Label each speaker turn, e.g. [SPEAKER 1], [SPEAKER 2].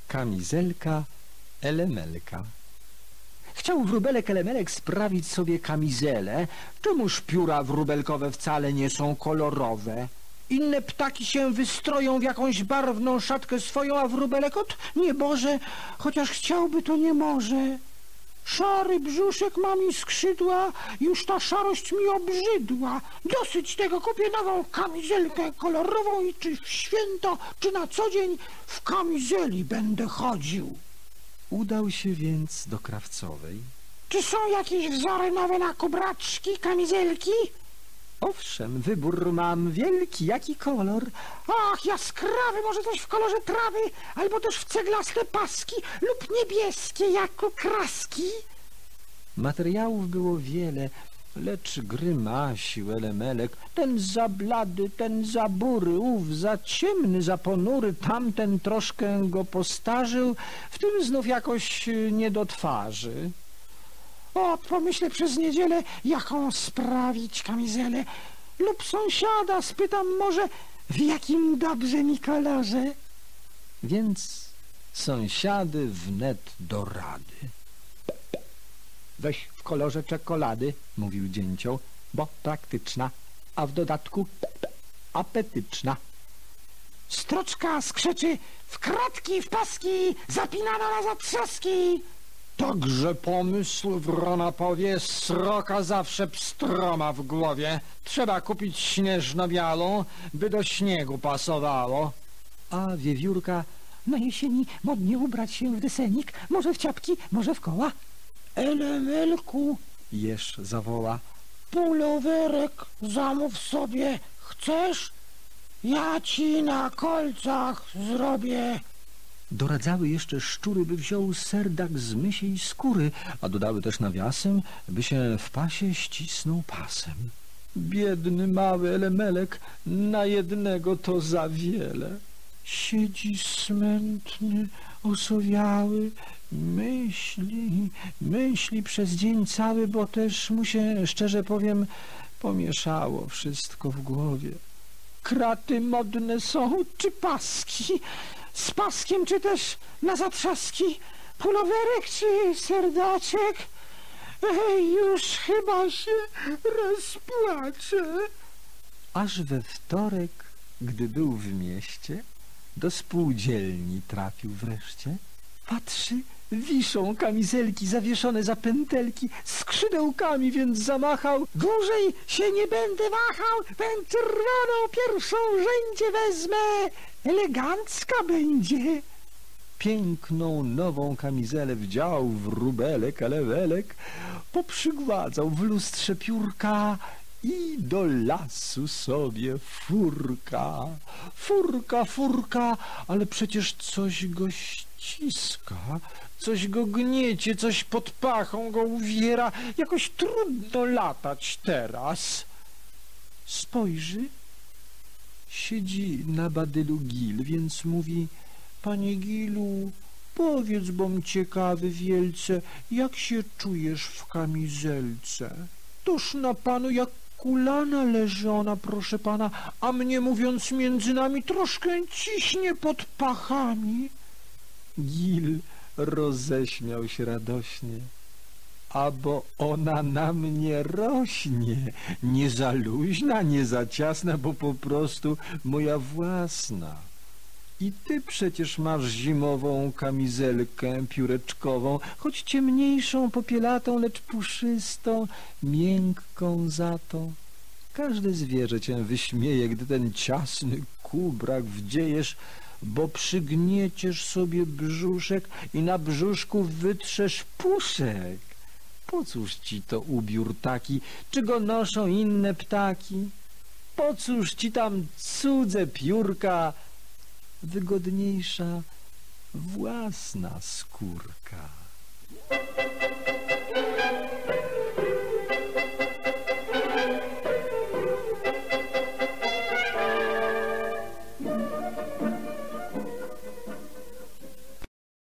[SPEAKER 1] Kamizelka Elemelka. Chciał wróbelek Elemelek sprawić sobie kamizelę, czemuż pióra wróbelkowe wcale nie są kolorowe. Inne ptaki się wystroją w jakąś barwną szatkę swoją, a wróbelek ot nieboże, chociaż chciałby, to nie może. Szary brzuszek ma mi skrzydła, już ta szarość mi obrzydła. Dosyć tego, kupię nową kamizelkę kolorową i czy w święto, czy na co dzień w kamizeli będę chodził. Udał się więc do krawcowej.
[SPEAKER 2] Czy są jakieś wzory nowe na kubraczki, kamizelki?
[SPEAKER 1] Owszem, wybór mam wielki, jaki kolor?
[SPEAKER 2] Ach, jaskrawy, może coś w kolorze trawy, albo też w ceglaste paski lub niebieskie jak okraski.
[SPEAKER 1] Materiałów było wiele, lecz grymasił Elemelek. Ten za blady, ten za bury, ów za ciemny, za ponury, tamten troszkę go postarzył, w tym znów jakoś nie do twarzy.
[SPEAKER 2] O, pomyślę przez niedzielę, jaką sprawić kamizelę. Lub sąsiada spytam może, w jakim dobrze mi kolorze.
[SPEAKER 1] Więc sąsiady wnet do rady. Weź w kolorze czekolady, mówił dzięcioł, bo praktyczna, a w dodatku apetyczna.
[SPEAKER 2] Stroczka skrzeczy, w kratki, w paski, zapinana na zatrzaski.
[SPEAKER 1] Także pomysł wrona powie, sroka zawsze pstroma w głowie. Trzeba kupić śnieżno-białą, by do śniegu pasowało. A wiewiórka:
[SPEAKER 2] na jesieni modnie ubrać się w desenik, może w ciapki, może w koła. Elemelku,
[SPEAKER 1] jeż zawoła,
[SPEAKER 2] pulowerek zamów sobie, chcesz? Ja ci na kolcach zrobię.
[SPEAKER 1] Doradzały jeszcze szczury, by wziął serdak z mysiej skóry, a dodały też nawiasem, by się w pasie ścisnął pasem. Biedny mały Elemelek, na jednego to za wiele. Siedzi smętny, osowiały, myśli przez dzień cały, bo też mu się, szczerze powiem, pomieszało wszystko w głowie. Kraty modne są, czy paski?
[SPEAKER 2] Z paskiem, czy też na zatrzaski? Pulowerek, czy serdaczek? Ej, już chyba się rozpłaczę.
[SPEAKER 1] Aż we wtorek, gdy był w mieście, do spółdzielni trafił wreszcie. Patrzy, wiszą kamizelki zawieszone za pętelki, skrzydełkami więc zamachał.
[SPEAKER 2] Dłużej się nie będę wahał, tę czerwoną pierwszą rzędzie wezmę, elegancka będzie.
[SPEAKER 1] Piękną nową kamizelę wdział wróbelek Elemelek, poprzygładzał w lustrze piórka i do lasu sobie furka. Furka, ale przecież coś go ściska, coś go gniecie, coś pod pachą go uwiera, jakoś trudno latać teraz. Spojrzy, siedzi na badylu Gil, więc mówi: panie Gilu, powiedz, bom ciekawy wielce, jak się czujesz w kamizelce? Toż na panu jak kulana leży ona, proszę pana, a mnie, mówiąc między nami, troszkę ciśnie pod pachami. Gil roześmiał się radośnie: a bo ona na mnie rośnie, nie za luźna, nie za ciasna, bo po prostu moja własna. I ty przecież masz zimową kamizelkę pióreczkową, choć ciemniejszą, popielatą, lecz puszystą, miękką za to. Każde zwierzę cię wyśmieje, gdy ten ciasny kubrak wdziejesz, bo przygnieciesz sobie brzuszek i na brzuszku wytrzesz puszek. Po cóż ci to ubiór taki, czy go noszą inne ptaki? Po cóż ci tam cudze piórka, wygodniejsza własna skórka?